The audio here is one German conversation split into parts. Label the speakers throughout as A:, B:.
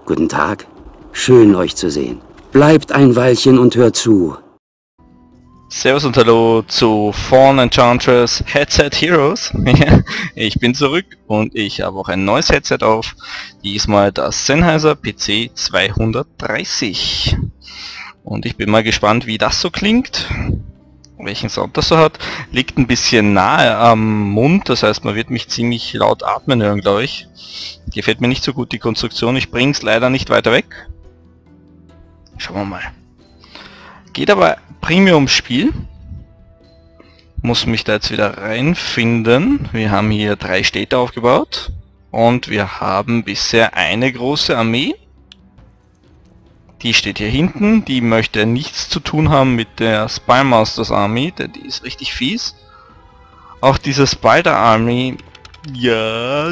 A: Guten Tag. Schön, euch zu sehen. Bleibt ein Weilchen und hört zu.
B: Servus und hallo zu Fallen Enchantress Headset Heroes. Ich bin zurück und ich habe auch ein neues Headset auf. Diesmal das Sennheiser PC 230. Und ich bin mal gespannt, wie das so klingt. Welchen Sound das so hat. Liegt ein bisschen nahe am Mund, das heißt, man wird mich ziemlich laut atmen hören, glaube ich. Gefällt mir nicht so gut die Konstruktion. Ich bringe es leider nicht weiter weg. Schauen wir mal. Geht aber primär ums Spiel. Muss mich da jetzt wieder reinfinden. Wir haben hier 3 Städte aufgebaut. Und wir haben bisher eine große Armee. Die steht hier hinten. Die möchte nichts zu tun haben mit der Spymasters Army, denn die ist richtig fies. Auch diese Spider Army. Ja.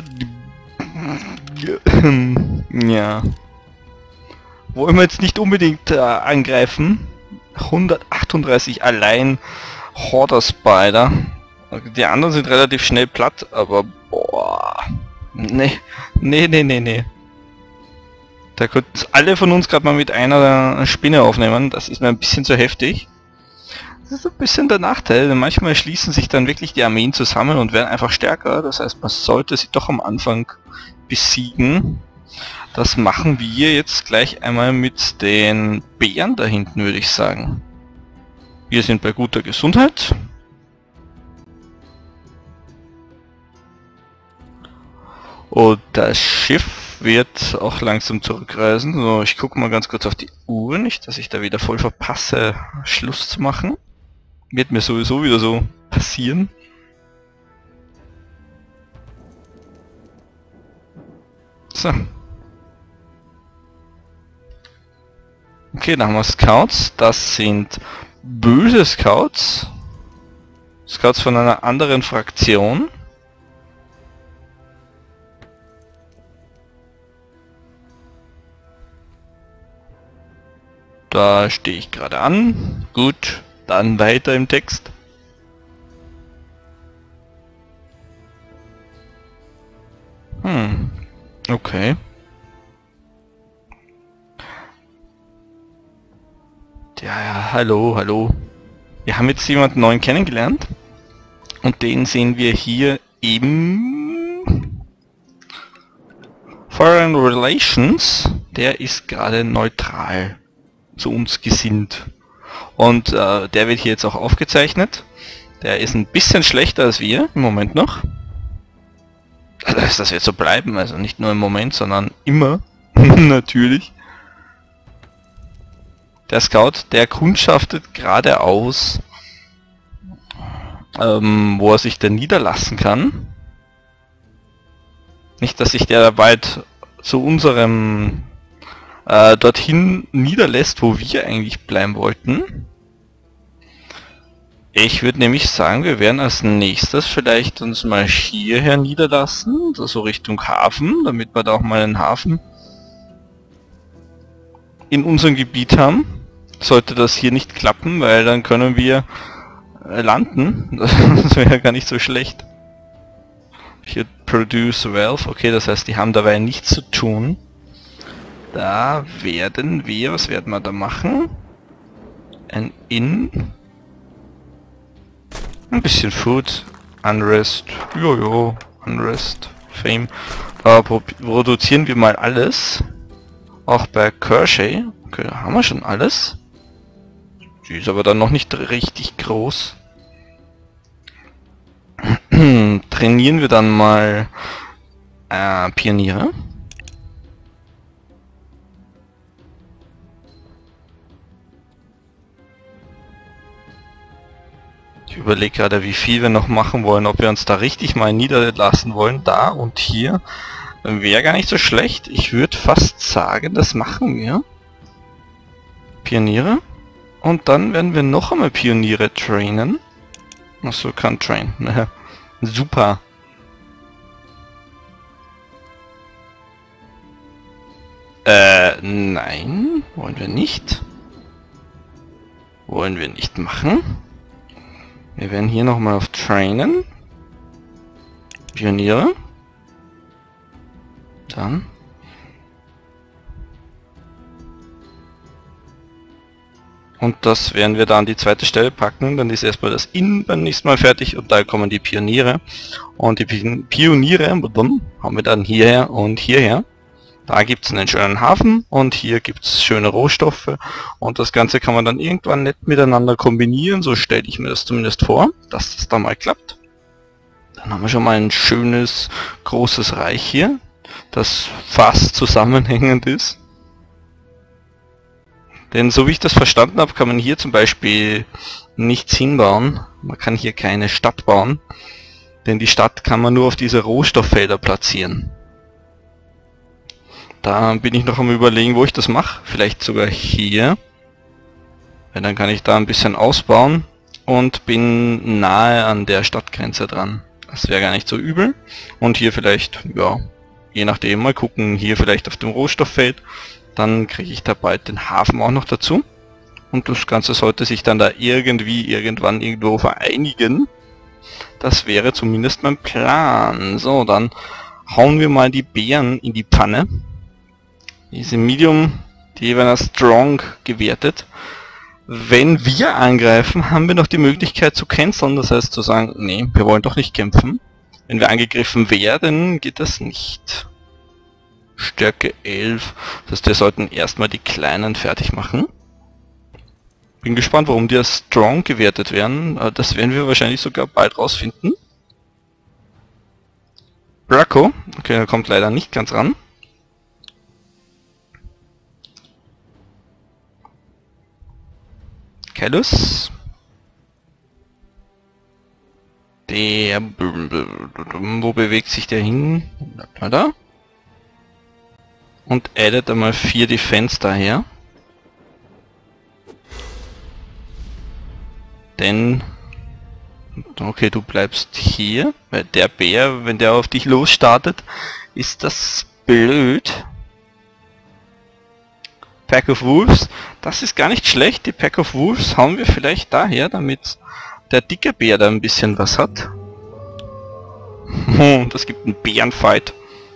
B: Ja. Wollen wir jetzt nicht unbedingt angreifen. 138 allein Horder Spider. Die anderen sind relativ schnell platt, aber boah. Nee. Da könnten alle von uns gerade mal mit einer Spinne aufnehmen. Das ist mir ein bisschen zu heftig. Das ist ein bisschen der Nachteil, denn manchmal schließen sich dann wirklich die Armeen zusammen und werden einfach stärker. Das heißt, man sollte sie doch am Anfang besiegen. Das machen wir jetzt gleich einmal mit den Bären da hinten, würde ich sagen. Wir sind bei guter Gesundheit. Und das Schiff wird auch langsam zurückreisen. So, ich gucke mal ganz kurz auf die Uhr, nicht, dass ich da wieder voll verpasse, Schluss zu machen. Wird mir sowieso wieder so passieren. So. Okay, dann haben wir Scouts. Das sind böse Scouts. Scouts von einer anderen Fraktion. Da stehe ich gerade an. Gut, dann weiter im Text. Okay. Ja, hallo. Wir haben jetzt jemanden neuen kennengelernt. Und den sehen wir hier im Foreign Relations. Der ist gerade neutral zu uns gesinnt. Und der wird hier jetzt auch aufgezeichnet. Der ist ein bisschen schlechter als wir im Moment noch. Das wird so bleiben, also nicht nur im Moment, sondern immer. Natürlich. Der Scout, der kundschaftet geradeaus, wo er sich denn niederlassen kann. Nicht, dass sich der weit zu unserem dorthin niederlässt, wo wir eigentlich bleiben wollten. Ich würde nämlich sagen, wir werden als nächstes vielleicht uns mal hierher niederlassen, so Richtung Hafen, damit wir da auch mal einen Hafen in unserem Gebiet haben. Sollte das hier nicht klappen, weil dann können wir landen. Das wäre ja gar nicht so schlecht. Hier produce wealth, okay, das heißt, die haben dabei nichts zu tun. Da werden wir, was werden wir da machen? Ein Inn. Ein bisschen Food, Unrest, jojo, Unrest, Fame. Produzieren wir mal alles. Auch bei Kershay. Okay, da haben wir schon alles. Die ist aber dann noch nicht richtig groß. Trainieren wir dann mal Pioniere. Ich überlege gerade, wie viel wir noch machen wollen, ob wir uns da richtig mal niederlassen wollen. Da und hier. Wäre gar nicht so schlecht. Ich würde fast sagen, das machen wir. Pioniere. Und dann werden wir noch einmal Pioniere trainen. Achso, kann train. Super. Nein. Wollen wir nicht. Wollen wir nicht machen. Wir werden hier nochmal auf Trainen. Pioniere. Dann Und das werden wir da an die zweite Stelle packen, dann ist erstmal das Innen beim nächsten Mal fertig und da kommen die Pioniere. Und die Pioniere haben wir dann hierher und hierher. Da gibt es einen schönen Hafen und hier gibt es schöne Rohstoffe und das Ganze kann man dann irgendwann nett miteinander kombinieren, so stelle ich mir das zumindest vor, dass das da mal klappt. Dann haben wir schon mal ein schönes, großes Reich hier, das fast zusammenhängend ist. Denn so wie ich das verstanden habe, kann man hier zum Beispiel nichts hinbauen. Man kann hier keine Stadt bauen, denn die Stadt kann man nur auf diese Rohstofffelder platzieren. Da bin ich noch am Überlegen, wo ich das mache. Vielleicht sogar hier. Weil dann kann ich da ein bisschen ausbauen und bin nahe an der Stadtgrenze dran. Das wäre gar nicht so übel. Und hier vielleicht, ja, je nachdem, mal gucken, hier vielleicht auf dem Rohstofffeld. Dann kriege ich da bald den Hafen auch noch dazu. Und das Ganze sollte sich dann da irgendwie, irgendwann, irgendwo vereinigen. Das wäre zumindest mein Plan. So, dann hauen wir mal die Bären in die Pfanne. Diese Medium, die werden als Strong gewertet. Wenn wir angreifen, haben wir noch die Möglichkeit zu canceln, das heißt zu sagen, nee, wir wollen doch nicht kämpfen. Wenn wir angegriffen werden, geht das nicht. Stärke 11, das heißt, wir sollten erstmal die Kleinen fertig machen. Bin gespannt, warum die als Strong gewertet werden. Das werden wir wahrscheinlich sogar bald rausfinden. Braco, okay, er kommt leider nicht ganz ran. Callus. Der... Wo bewegt sich der hin? Da. Und addet einmal 4 Defense daher. Denn... Okay, du bleibst hier, weil der Bär, wenn der auf dich losstartet, ist das blöd. Pack of Wolves, das ist gar nicht schlecht. Die Pack of Wolves hauen wir vielleicht daher, damit der dicke Bär da ein bisschen was hat. Das gibt einen Bärenfight.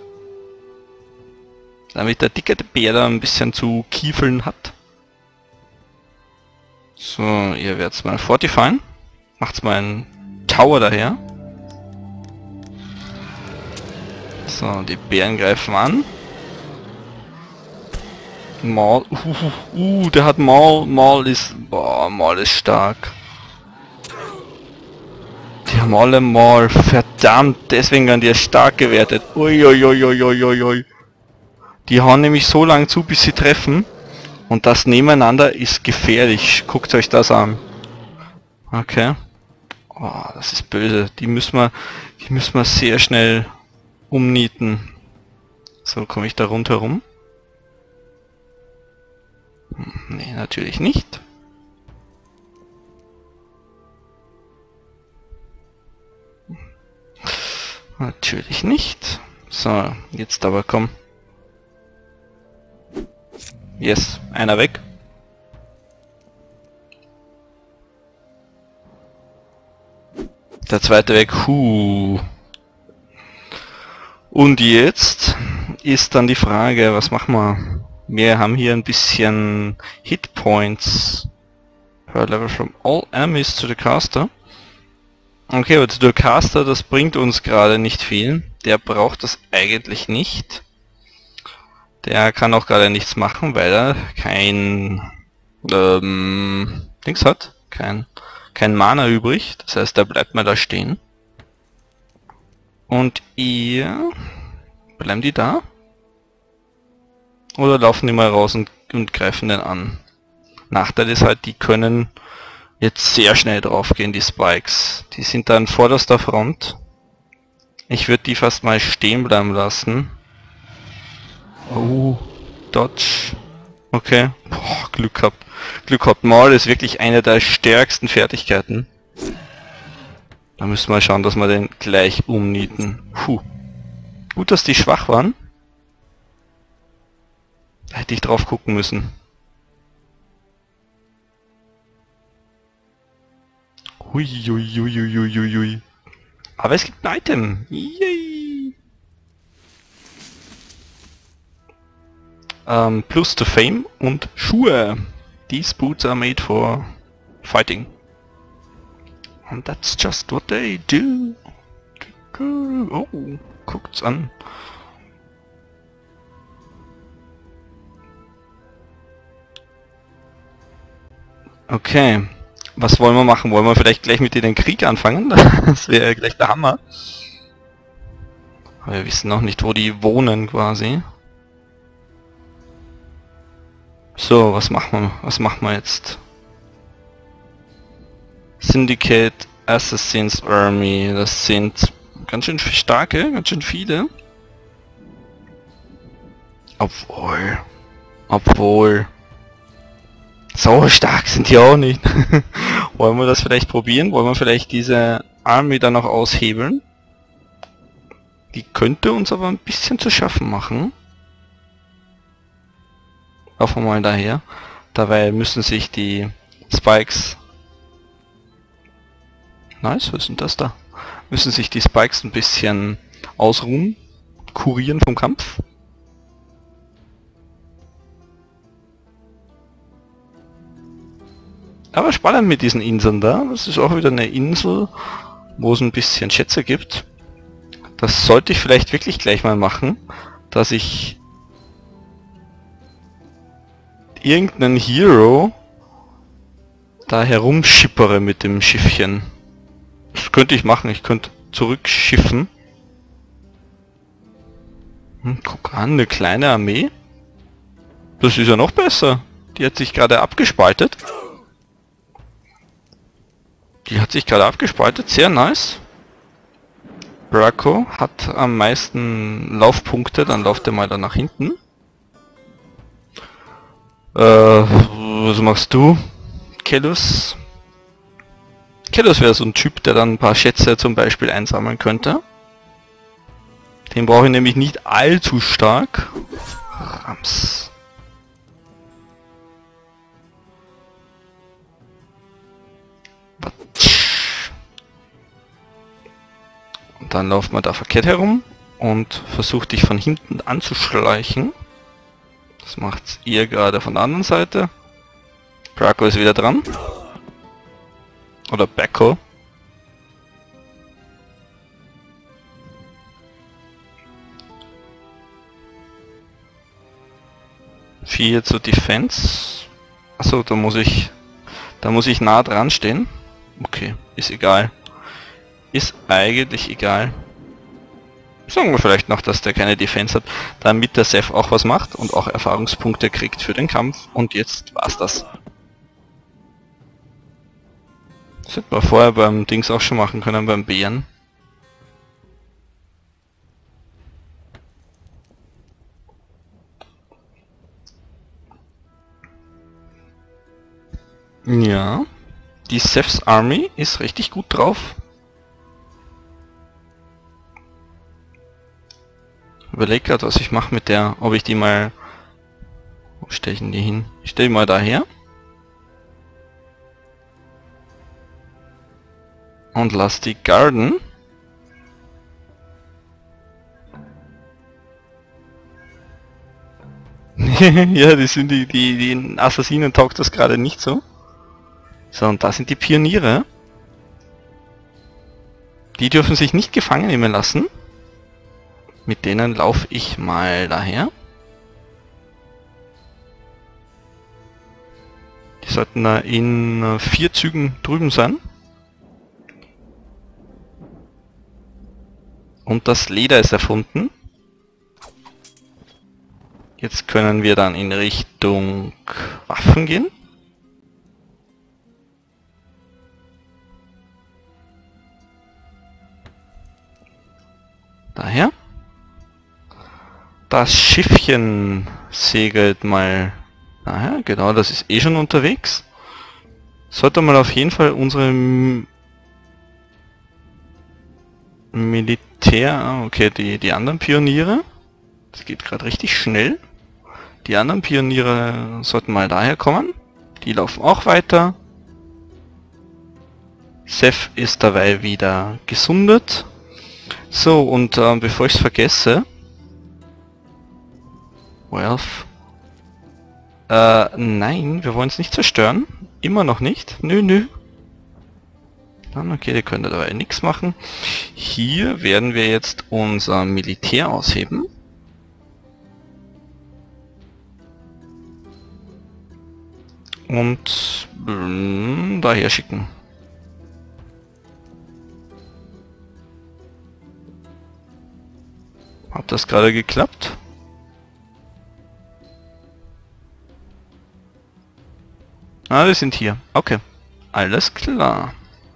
B: Damit der dicke Bär da ein bisschen zu kiefeln hat. So, ihr werdet mal fortifieren. Macht's mal einen Tower daher. So, die Bären greifen an. Maul, der hat Maul, Maul ist stark. Die haben alle Maul, verdammt, deswegen werden die stark gewertet. Uiuiuiuiuiui. Die hauen nämlich so lange zu, bis sie treffen. Und das nebeneinander ist gefährlich. Guckt euch das an. Okay. Oh, das ist böse. Die müssen wir sehr schnell umnieten. So, komme ich da rundherum? Nee, natürlich nicht. Natürlich nicht. So, jetzt aber komm. Yes, einer weg. Der zweite weg. Und jetzt ist dann die Frage, was machen wir? Wir haben hier ein bisschen Hitpoints per Level from all enemies to the caster. Okay, aber der Caster, das bringt uns gerade nicht viel. Der braucht das eigentlich nicht. Der kann auch gerade nichts machen, weil er kein Dings hat. Kein Mana übrig. Das heißt, der bleibt mal da stehen. Und ihr... Bleiben die da? Oder laufen die mal raus und greifen den an? Nachteil ist halt, die können jetzt sehr schnell drauf gehen, die Spikes. Die sind da an vorderster Front. Ich würde die fast mal stehen bleiben lassen. Oh, Dodge. Okay. Boah, Glück gehabt. Glück gehabt. Maul ist wirklich eine der stärksten Fertigkeiten. Da müssen wir schauen, dass wir den gleich umnieten. Puh. Gut, dass die schwach waren. Da hätte ich drauf gucken müssen. Hui. Aber es gibt ein Item. Yay. Plus to Fame und Schuhe. These boots are made for fighting. And that's just what they do. Oh, guckt's an. Okay, was wollen wir machen? Wollen wir vielleicht gleich mit den Krieg anfangen? Das wäre gleich der Hammer. Aber wir wissen noch nicht, wo die wohnen quasi. So, was machen wir jetzt? Syndicate Assassins Army, das sind ganz schön starke, ganz schön viele. Obwohl... So stark sind die auch nicht. Wollen wir das vielleicht probieren? Wollen wir vielleicht diese Army dann noch aushebeln? Die könnte uns aber ein bisschen zu schaffen machen. Laufen wir mal daher. Dabei müssen sich die Spikes... Nice, was ist denn das da? Müssen sich die Spikes ein bisschen ausruhen, kurieren vom Kampf. Aber spannend mit diesen Inseln da. Das ist auch wieder eine Insel, wo es ein bisschen Schätze gibt. Das sollte ich vielleicht wirklich gleich mal machen, dass ich irgendeinen Hero da herumschippere mit dem Schiffchen. Das könnte ich machen, ich könnte zurückschiffen. Guck an, eine kleine Armee. Das ist ja noch besser. Die hat sich gerade abgespaltet. Sehr nice. Braco hat am meisten Laufpunkte, dann läuft er mal da nach hinten. Was machst du? Kellus? Kellus wäre so ein Typ, der dann ein paar Schätze zum Beispiel einsammeln könnte. Den brauche ich nämlich nicht allzu stark. Rams. Und dann laufen wir da verkehrt herum und versucht dich von hinten anzuschleichen. Das macht ihr gerade von der anderen Seite. Braco ist wieder dran. Oder Becco. Vier zur Defense. Achso, da muss ich nah dran stehen. Okay, ist egal. Ist eigentlich egal. Sagen wir vielleicht noch, dass der keine Defense hat, damit der Seth auch was macht und auch Erfahrungspunkte kriegt für den Kampf. Und jetzt war's das. Das hätte man vorher beim Dings auch schon machen können, beim Bären. Ja, die Seth's Army ist richtig gut drauf. Überleg grad, was ich mache mit der, ob ich die mal... Wo stelle ich denn die hin? Ich stelle die mal daher. Und lass die garden. Ja, die Assassinen taugt das gerade nicht so. So, und da sind die Pioniere. Die dürfen sich nicht gefangen nehmen lassen. Mit denen laufe ich mal daher. Die sollten da in 4 Zügen drüben sein. Und das Leder ist erfunden. Jetzt können wir dann in Richtung Waffen gehen. Daher. Das Schiffchen segelt mal daher. Genau, das ist eh schon unterwegs. Sollte mal auf jeden Fall unsere Militär... Okay, die anderen Pioniere. Das geht gerade richtig schnell. Die anderen Pioniere sollten mal daher kommen. Die laufen auch weiter. Seth ist dabei wieder gesundet. So, und bevor ich es vergesse... Nein, wir wollen es nicht zerstören. Immer noch nicht. Nö, nö. Dann, okay, der könnte dabei nichts machen. Hier werden wir jetzt unser Militär ausheben. Und daher schicken. Hat das gerade geklappt? Ah, wir sind hier. Okay. Alles klar.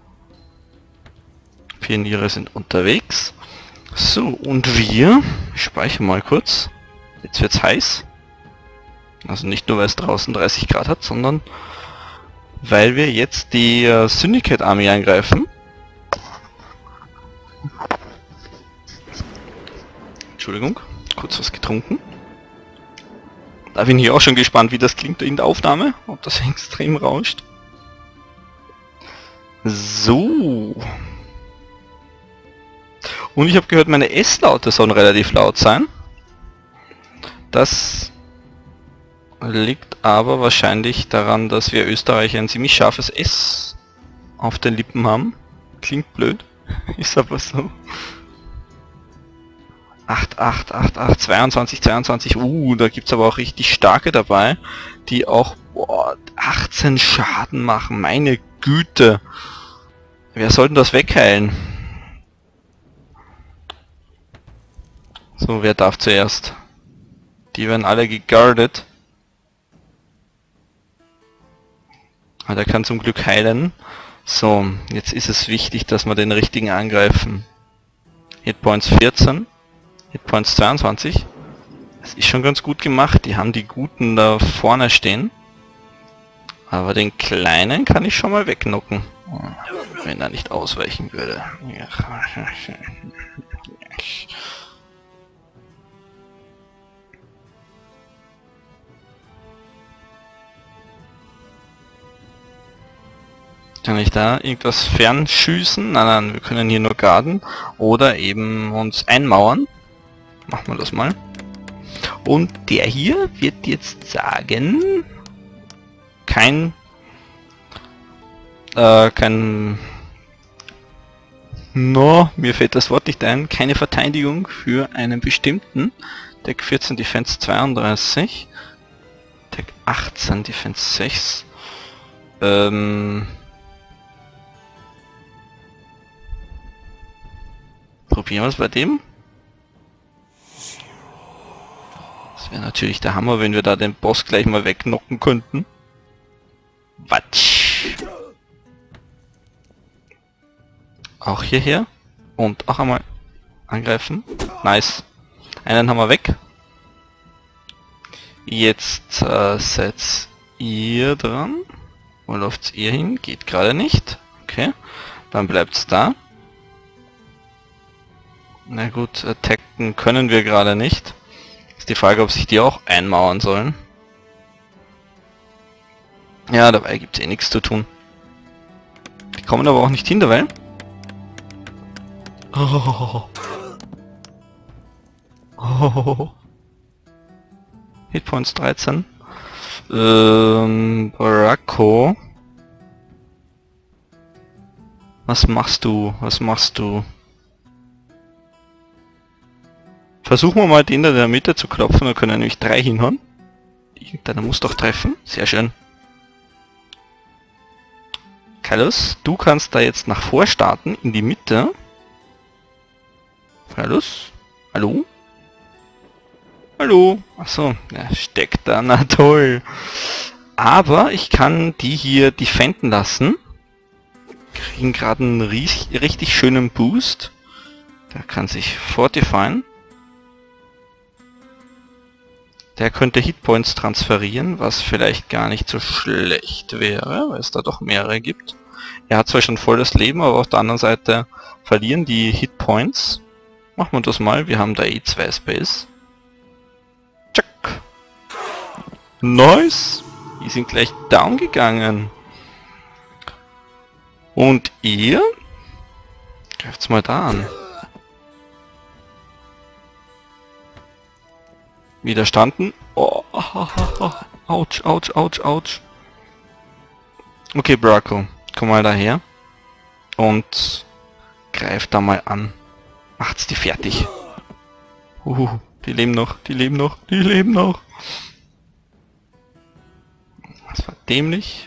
B: Pioniere sind unterwegs. So, und wir speichern mal kurz. Jetzt wird's heiß. Also nicht nur, weil es draußen 30 Grad hat, sondern weil wir jetzt die Syndicate Army angreifen. Entschuldigung, kurz was getrunken. Da bin ich auch schon gespannt, wie das klingt in der Aufnahme, ob das extrem rauscht. So. Und ich habe gehört, meine S-Laute sollen relativ laut sein. Das liegt aber wahrscheinlich daran, dass wir Österreicher ein ziemlich scharfes S auf den Lippen haben. Klingt blöd, ist aber so. 8, 8, 8, 8, 22, 22, da gibt's aber auch richtig starke dabei, die auch 18 Schaden machen, meine Güte. Wer soll denn das wegheilen? So, wer darf zuerst? Die werden alle geguardet. Ah, der kann zum Glück heilen. So, jetzt ist es wichtig, dass wir den richtigen angreifen. Hitpoints 14. Hitpoints 22. Das ist schon ganz gut gemacht. Die haben die Guten da vorne stehen. Aber den Kleinen kann ich schon mal wegknocken. Wenn er nicht ausweichen würde. Kann ich da irgendwas fernschießen? Nein, nein, wir können hier nur garden. Oder eben uns einmauern. Machen wir das mal. Und der hier wird jetzt sagen... mir fällt das Wort nicht ein. Keine Verteidigung für einen bestimmten. Deck 14, Defense 32. Deck 18, Defense 6. Probieren wir es bei dem. Das wäre natürlich der Hammer, wenn wir da den Boss gleich mal wegknocken könnten. Watsch! Auch hierher. Und auch einmal angreifen. Nice. Einen haben wir weg. Jetzt setzt ihr dran. Wo läuft's ihr hin? Geht gerade nicht. Okay. Dann bleibt's da. Na gut, attacken können wir gerade nicht. Ist die Frage, ob sich die auch einmauern sollen. Ja, dabei gibt es eh nichts zu tun. Die kommen aber auch nicht hin dabei. Oh. Oh. Hitpoints 13. Baracco. Was machst du? Was machst du? Versuchen wir mal den da in der Mitte zu klopfen, da können wir nämlich 3 hinhauen. Irgendeiner muss doch treffen. Sehr schön. Carlos, du kannst da jetzt nach vor starten, in die Mitte. Carlos? Hallo? Hallo? Achso, er steckt da, na toll. Aber ich kann die hier defenden lassen. Kriegen gerade einen richtig schönen Boost. Der kann sich fortifieren. Der könnte Hitpoints transferieren, was vielleicht gar nicht so schlecht wäre, weil es da doch mehrere gibt. Er hat zwar schon volles Leben, aber auf der anderen Seite verlieren die Hitpoints. Machen wir das mal, wir haben da eh 2 Space. Tschack. Nice! Die sind gleich down gegangen. Und ihr? Greift's mal da an. Widerstanden. Oh, Autsch, Autsch, Autsch, Autsch. Okay, Braco, komm mal daher. Und greif da mal an. Macht's die fertig. Die leben noch, die leben noch, die leben noch. Das war dämlich.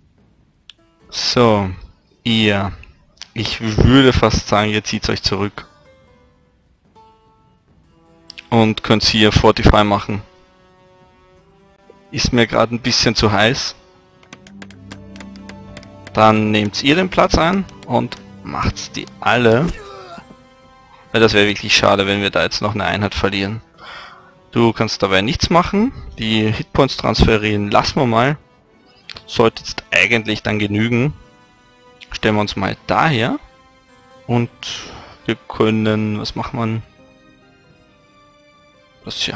B: So, ihr. Ich würde fast sagen, ihr zieht euch zurück. Und könnt hier Fortify machen. Ist mir gerade ein bisschen zu heiß. Dann nehmt ihr den Platz ein und macht's die alle. Weil das wäre wirklich schade, wenn wir da jetzt noch eine Einheit verlieren. Du kannst dabei nichts machen. Die Hitpoints transferieren lassen wir mal. Sollte jetzt eigentlich dann genügen. Stellen wir uns mal daher. Und wir können... Was macht man? Das hier.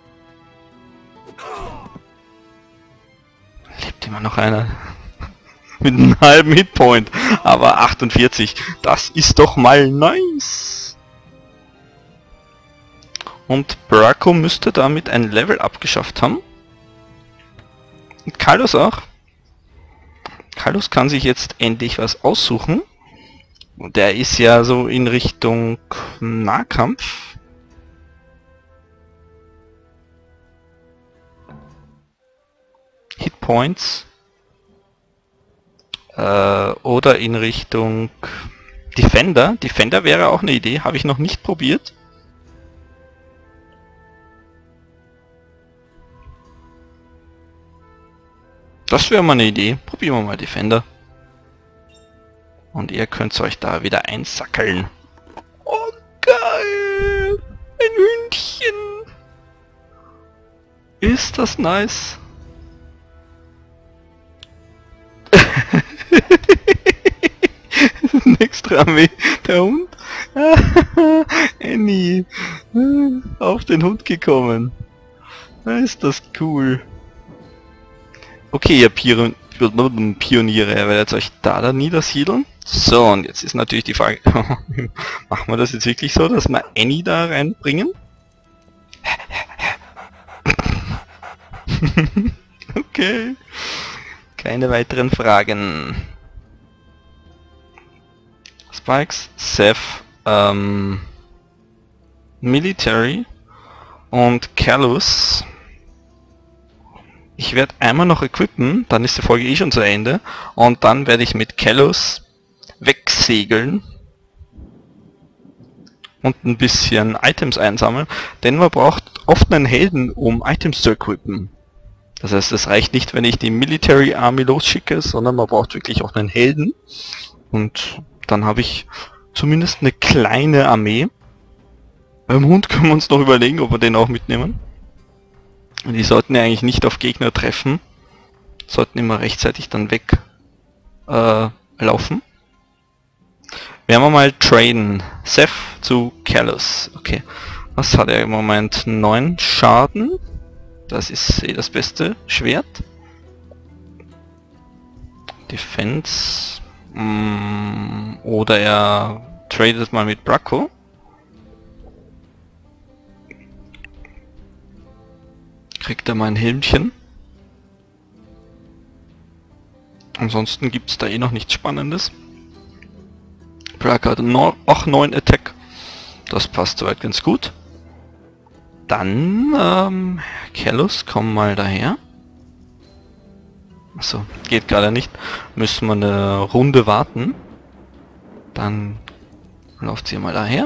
B: Lebt immer noch einer. Mit einem halben Hitpoint. Aber 48. Das ist doch mal nice. Und Braco müsste damit ein Level abgeschafft haben. Und Kalos auch. Kalos kann sich jetzt endlich was aussuchen. Und der ist ja so in Richtung Nahkampf. Hitpoints. Oder in Richtung Defender. Defender wäre auch eine Idee, habe ich noch nicht probiert. Das wäre mal eine Idee. Probieren wir mal Defender. Und ihr könnt euch da wieder einsackeln. Oh geil! Ein Hündchen! Ist das nice? Extra Armee, der Hund. Annie, auf den Hund gekommen. Ist das cool. Okay, ihr Pioniere, ihr werdet euch da niedersiedeln. So, und jetzt ist natürlich die Frage, machen wir das jetzt wirklich so, dass wir Annie da reinbringen? Okay. Keine weiteren Fragen. Spikes, Seth, Military und Kalos. Ich werde einmal noch equippen, dann ist die Folge eh schon zu Ende. Und dann werde ich mit Kalos wegsegeln. Und ein bisschen Items einsammeln. Denn man braucht oft einen Helden, um Items zu equippen. Das heißt, es reicht nicht, wenn ich die Military Army losschicke, sondern man braucht wirklich auch einen Helden. Und dann habe ich zumindest eine kleine Armee. Beim Hund können wir uns noch überlegen, ob wir den auch mitnehmen. Die sollten ja eigentlich nicht auf Gegner treffen. Sollten immer rechtzeitig dann weg laufen. Werden wir mal traden. Seth zu Kalos. Okay. Was hat er im Moment? 9 Schaden. Das ist das beste Schwert. Defense. Oder er tradet mal mit Braco. Kriegt er mal ein Helmchen. Ansonsten gibt es da eh noch nichts Spannendes. Braco hat auch 9 Attack. Das passt soweit ganz gut. Dann, Kalos, komm mal daher. Achso, geht gerade nicht. Müssen wir eine Runde warten. Dann lauft sie mal daher.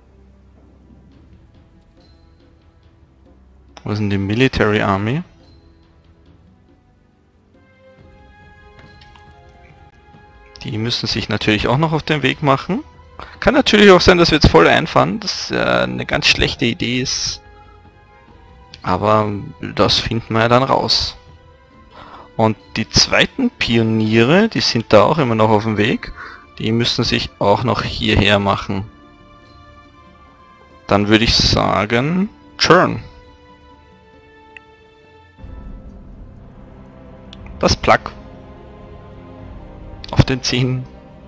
B: Wo ist denn die Military Army? Die müssen sich natürlich auch noch auf den Weg machen. Kann natürlich auch sein, dass wir jetzt voll einfahren. Das eine ganz schlechte Idee ist. Aber das finden wir ja dann raus. Und die zweiten Pioniere, die sind da auch immer noch auf dem Weg. Die müssen sich auch noch hierher machen. Dann würde ich sagen, Turn. Das Plug. Auf den 10.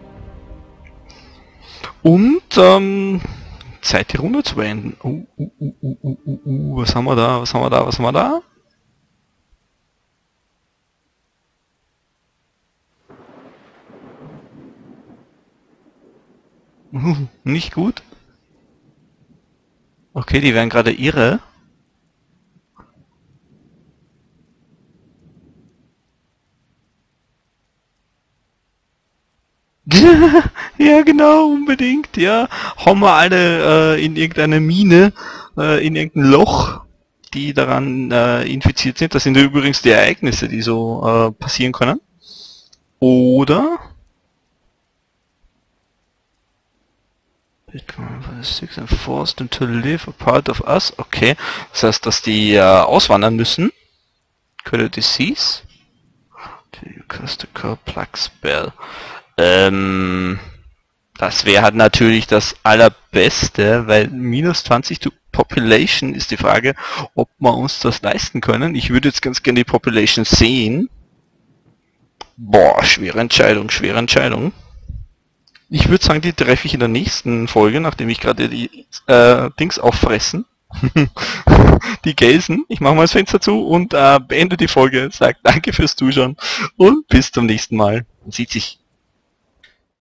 B: Und Zeit die Runde zu beenden. Was haben wir da? Was haben wir da? Was haben wir da? Nicht gut. Okay, die werden gerade irre. Ja, genau, unbedingt, ja. Hauen wir alle in irgendeine Mine, in irgendein Loch, die daran infiziert sind. Das sind übrigens die Ereignisse, die so passieren können. Oder Six and forced them to live a part of us. Okay, das heißt, dass die auswandern müssen. Could a disease? You cast a Plague Spell. Das wäre halt natürlich das Allerbeste, weil minus 20 to Population ist die Frage, ob wir uns das leisten können. Ich würde jetzt ganz gerne die Population sehen. Boah, schwere Entscheidung, schwere Entscheidung. Ich würde sagen, die treffe ich in der nächsten Folge, nachdem ich gerade die Dings auffressen. Die Gelsen. Ich mache mal das Fenster zu und beende die Folge. Sag danke fürs Zuschauen und bis zum nächsten Mal. Man sieht sich.